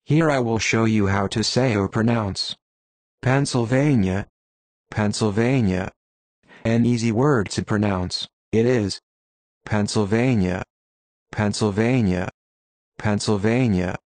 Here I will show you how to say or pronounce Pennsylvania, Pennsylvania. An easy word to pronounce, it is Pennsylvania, Pennsylvania, Pennsylvania.